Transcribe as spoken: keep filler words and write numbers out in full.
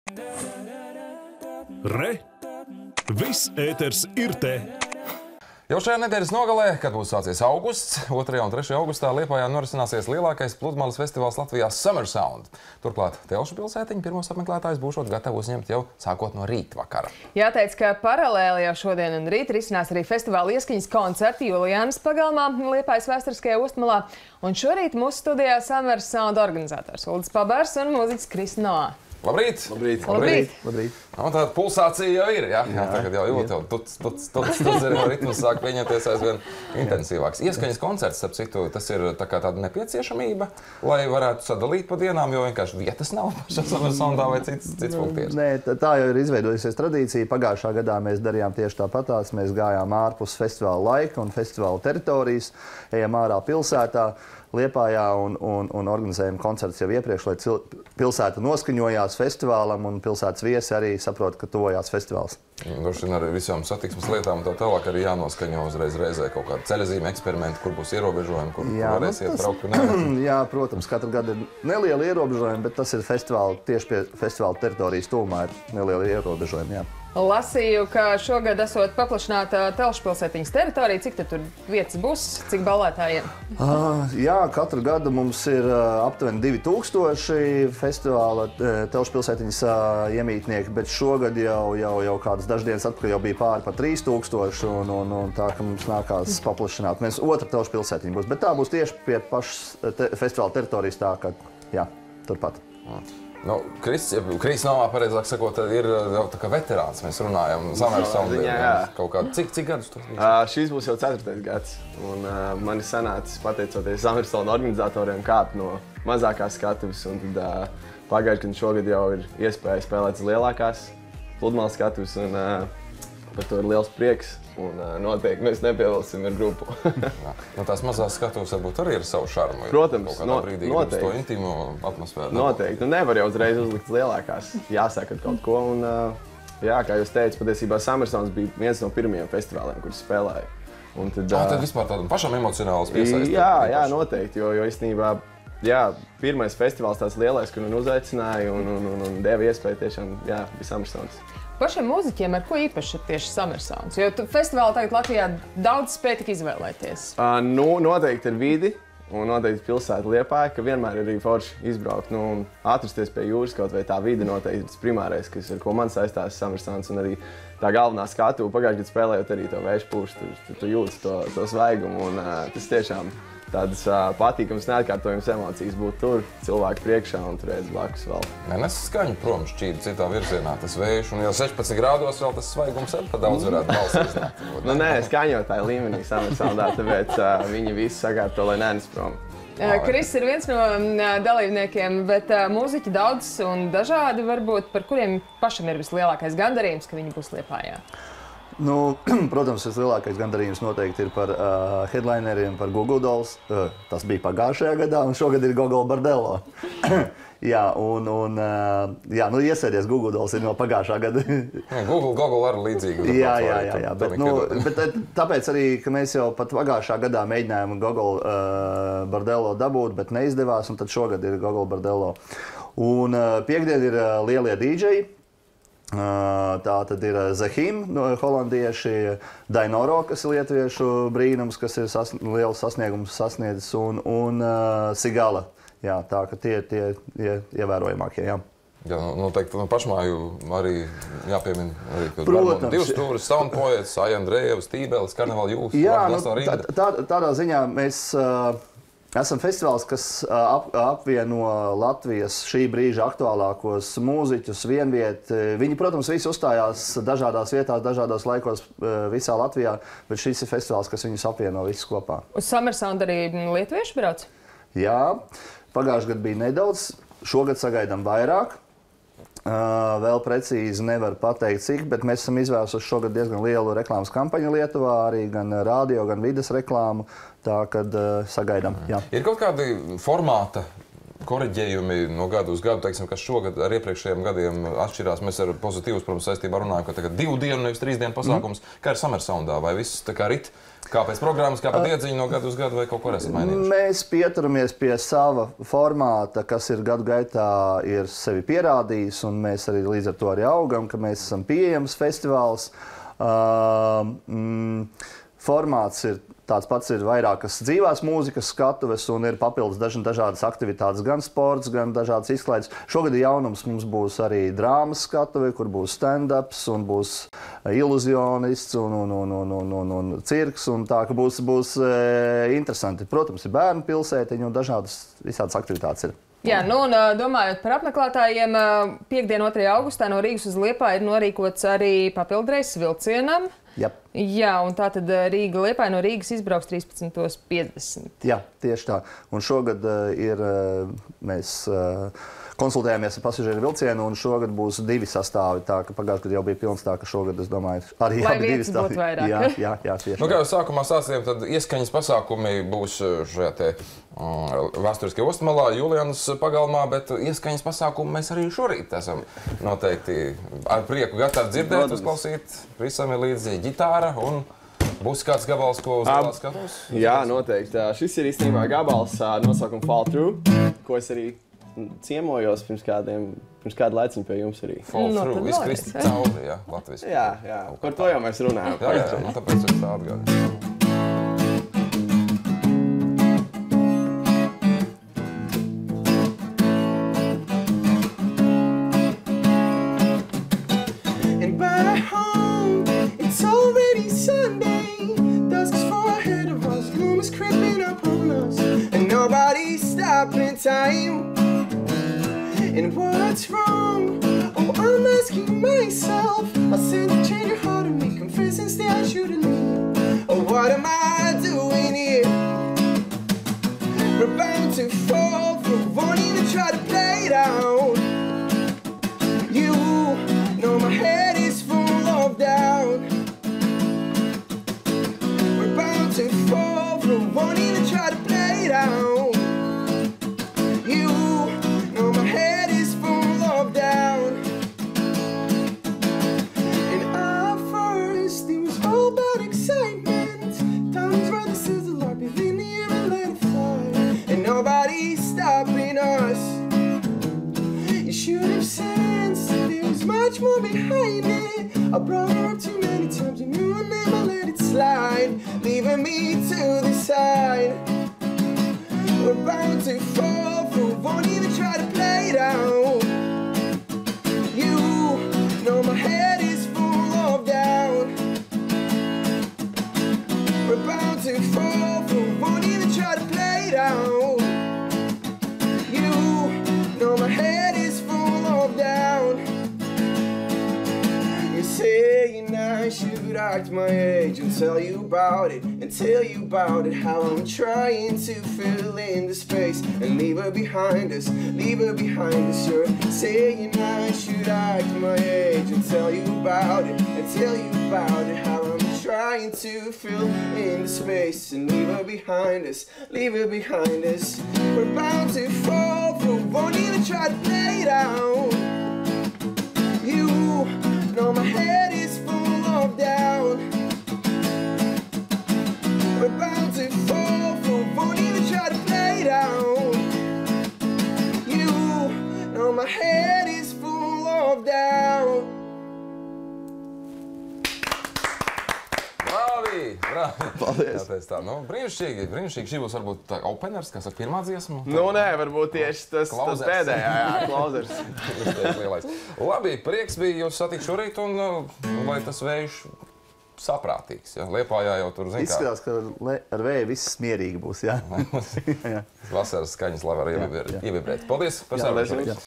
Re! Viss ēters ir te! Jau šajā nedēļas nogalē, kad būs sācies augusts, otrajā un trešajā augustā Liepājā norisināsies lielākais pludmales festivāls Latvijā Summer Sound. Turklāt Telšu pilsētiņa pirmos apmeklētājus būšot gatavi uzņemt jau sākot no rītvakara. Jāteic, ka paralēli jau šodien un rīt risinās arī festivāla ieskaņas koncerti Julijānas pagalmā, Liepājas vēsturiskajā Ostmalā. Un šorīt mūsu studijā Summer Sound organizators Uldis Pabērs un mūziķis Kris Noā. Labrīt! Labrīt! Labrīt! Labrīt. No, tāda pulsācija jau ir, ja? Jā, tagad jau jūt, jau tuts, tuts, tuts, tuts, arī no ritmus sāk pieņemties aizvien intensīvāks. Ieskaņas koncerts, starp citu, tas ir tā kā tāda nepieciešamība, lai varētu sadalīt pa dienām, jo vienkārši vietas nav pašā Summer Soundā vai cits, cits funkcijas. Nē, tā jau ir izveidojusies tradīcija. Pagājušā gadā mēs darījām tieši tāpatās. Mēs gājām ārpus festivāla laika un festivāla teritorijas, ejam ārā pilsētā, Liepājā un, un, un organizējam koncertus jau iepriekš, lai cil, pilsēta noskaņojās festivālam un pilsētas viesi arī saprot, ka tuvojās festivāls. Droši vien arī visām satiksmes lietām un tā tālāk arī jānoskaņo uzreiz reizē kaut kāda ceļazīme eksperimenti, kur būs ierobežojumi, kur, jā, kur varēs nu, iet braukt. Un jā, protams, katru gadu ir neliela ierobežojuma, bet tas ir festivāla, tieši pie festivāla teritorijas tūmā ir neliela ierobežojuma, jā. Lasīju, ka šogad esot paplašināta Telšu pilsētiņas teritorija. Cik tad tur vietas būs? Cik ballētājiem? Uh, jā, katru gadu mums ir uh, aptuveni divi tūkstoši festivāla uh, Telšu pilsētiņas uh, iemītnieki, bet šogad jau, jau, jau kādas dažas dienas atpakaļ jau bija pāri pa trīs tūkstoši, un, un, un tā, ka mums nākās paplašināt. Mēs otra Telšu pilsētiņa būs, bet tā būs tieši pie pašas te, festivāla teritorijas tā, ka, jā, turpat. Nu, Kris, Kris Noā, pareizāk sakot, ir jau tā kā veterāns. Mēs runājam Summer Soundiem. Kaut kā, cik, cik gadus tas būs? Uh, šīs būs jau ceturtais gads. Un uh, man ir sanācis, pateicoties Summer Sound organizatoriem, kāpt no mazākās skatuves. Un tad uh, pagājuši, kad šogad jau ir iespēja spēlēt uz lielākās pludmales skatuves. Un uh, par to ir liels prieks. Un uh, noteikti mēs nepievilsim ar grupu. Nu, tās mazās skatuves varbūt arī ir savu šarmu. Protams, no, brīdī, noteikti. To intīmo atmosfēru. Noteikti. Nu, nevar jau uzreiz uzlikt lielākās. Jāsāk ar kaut ko. Un, uh, jā, kā jūs teicat, patiesībā Summer Sounds bija viens no pirmajiem festivāliem, kurus spēlēju. Un tad, uh, tad vispār tādam pašam emocionāls piesaistīt. Jā, jā, noteikti. Jo, jo īstenībā, jā, pirmais festivāls tāds lielais, kur man uzaicināja un, un, un, un deva iespēju tiešām, jā, bija Summer Sounds. Pašiem mūziķiem ar ko īpaši ir tieši Summer Sounds? Jo festivāli tagad Latvijā daudz spēj tik izvēlēties. Uh, nu, noteikti ir vidi un noteikti pilsēta Liepāja, ka vienmēr ir arī forši izbraukt. Nu, un atrasties pie jūras kaut vai tā vide noteikti ir tas primārais, kas ar ko man saistās Summer Sounds. Un arī tā galvenā skatuve, pagājušajā gadā spēlējot arī to vēju pūšu, tu, tu, tu jūti to, to svaigumu. Un, uh, tas tiešām tādas uh, patīkamas, neatkārtojamas emocijas būt tur, cilvēku priekšā un turēt blakus vēl. Nē, nes skaņu prom šķīdu citā virzienā, tas vējš, un jau sešpadsmit grādos vēl tas svaigums ar pa daudz varētu balsīs. Nu nē, skaņotāju līmenī Summer Soundā, tāpēc uh, viņi visi sakārto, lai nenes prom. Kris ir viens no dalībniekiem, bet uh, mūziķi daudz un dažādi varbūt, par kuriem pašam ir vislielākais gandarījums, ka viņi būs Liepājā. Nu, protams, vislielākais gandarījums noteikti ir par uh, headlineriem, par Goo Goo Dolls. Uh, tas bija pagājušajā gadā, un šogad ir Gogol Bordello. jā, un, un uh, jā, nu, iesēdies Goo Goo Dolls ir no pagājušā gada. Google, Google arī līdzīgi. jā, jā, jā, jā. Bet, nu, bet tāpēc arī, ka mēs jau pat pagājušā gadā mēģinājām Gogol uh, Bordello dabūt, bet neizdevās, un tad šogad ir Gogol Bordello. Un uh, piekdien ir uh, lielie dīdžeji. Tā tad ir Zahim, no holandieši, Dainoro, kas ir lietuviešu brīnums, kas ir sas, liels sasniegums sasniedzis, un, un uh, Sigala. Jā, tā ka tie ir tie, tie ievērojamākie. Jā. Jā, noteikti no pašmāju arī jāpiemina arī, ka Protams. Divas stūris, Sound Poets, Aija Andrejevs, Tībēlis, Karneval Youth. Jā, nu, tā, tā, tādā ziņā mēs uh, esam festivāls, kas ap, apvieno Latvijas šī brīža aktuālākos mūziķus vienviet. Viņi, protams, visi uzstājās dažādās vietās, dažādos laikos visā Latvijā, bet šis ir festivāls, kas viņus apvieno visus kopā. Uz Summer Sound arī lietuvieši brauc? Jā, pagājušajā gadā bija nedaudz, šogad sagaidām vairāk. Uh, vēl precīzi nevar pateikt, cik, bet mēs esam izvērsuši šogad diezgan lielu reklāmas kampaņu Lietuvā, arī gan radio, gan vides reklāmu. Tā, kad uh, sagaidām. Jā. Ir kaut kādi formāta koriģējumi no gada uz gadu, teiksim, kas šogad ar iepriekšējiem gadiem atšķirās. Mēs ar pozitīvus, protams, saistībā runājam, ka tagad divu dienu, nevis trīs dienu pasākums. Mm. Kā ir Summer Soundā? Vai viss tā kā rit? Kā pēc programmas, kā pat iedziņa no gadu uz gadu, vai kaut ko esat mainījuši? Mēs pieturamies pie sava formāta, kas ir gadu gaitā ir sevi pierādījis, un mēs arī līdz ar to arī augam, ka mēs esam pieejams festivāls. Uh, mm, formāts ir tāds pats, ir vairākas dzīvās mūzikas skatuves un ir papildus daži, dažādas aktivitātes, gan sports, gan dažādas izklaides. Šogad jaunums mums būs arī drāmas skatuve, kur būs stand-ups un būs iluzionists un, un, un, un, un, un, un cirks. Un tā, ka būs, būs e, interesanti. Protams, ir bērnu pilsētiņi un dažādas visādas aktivitātes ir. Jā, nu un domājot par apmeklētājiem, piekdien, otrajā augustā no Rīgas uz Liepāju ir norīkots arī papildreizes vilcienam. Yep. Jā, un tā tad Rīga Liepāja no Rīgas izbrauks trīspadsmit piecdesmit. Jā, tieši tā. Un šogad uh, ir, uh, mēs uh, konsultējāmies ar pasažieru vilcienu, un šogad būs divi sastāvi. Tā, ka pagājušajā gadā jau bija pilns, tā ka šogad, es domāju, arī abi divi stāvi. Vairāk. Jā, jā, jā, tieši nu, tā. kā jau sākumā stāstījām, tad ieskaņas pasākumi būs šajā te um, vēsturiskajā Ostmalā, Julianas pagalmā, bet ieskaņas pasākumu mēs arī šorīt esam noteikti ar prieku gatavi dzirdēt, uzklausīt. Visam ir līdzi ģitāra un būs kāds gabals, ko uz galā skatos? Jā, noteikti. Šis ir īstenībā gabals nosaukuma Fall Through, ko es arī ciemojos pirms kādiem, pirms kādu laiciņu pie jums arī. Fall no, Through, izkrist cauri, jā, latviski. Jā, jā, par to jau mēs runājam. Jā, jā, nu tāpēc es tā atgādāju. Time and what's wrong? Oh, I'm asking myself. I said to change your heart and me confess and stay I shouldn't leave. Oh, what am I doing here? We're bound to fall for wanting to try to play it out. You know my head is full of doubt. We're bound to fall for wanting to try to play it out. More behind it. I brought her up too many times. You knew I never let it slide, leaving me to the side. We're bound to fall for wanting to try to play it out. You know my head is full of doubt. We're bound to fall for wanting to try to play it out. You know my head is full of doubt. Saying I should act my age and tell you about it, and tell you about it, how I'm trying to fill in the space and leave her behind us, leave her behind us. You're saying I should act my age and tell you about it, and tell you about it, how I'm trying to fill in the space and leave her behind us, leave her behind us. We're bound to fall for wanting to try to play it out. You know my head is full of doubt. We're bound to fall for wanting to try to play it out. You know my head is full of doubt. Bravi! Bravi! Paldies! Jā, tā, nu, brīnišķīgi, brīnišķīgi. Šī būs varbūt tā openers, kas ir pirmā dziesma. Nu, nē, varbūt tieši tas, tas pēdējā, jā, klauzers. Labi, prieks bija jūs satikt šorīt un lai tas vējš saprātīgs. Ja? Liepājā jau tur, zin kā. Izskatās, ka ar vēju viss mierīgi būs, jā. Vasaras skaņas, lai var ievibrēt. Paldies par sarunu.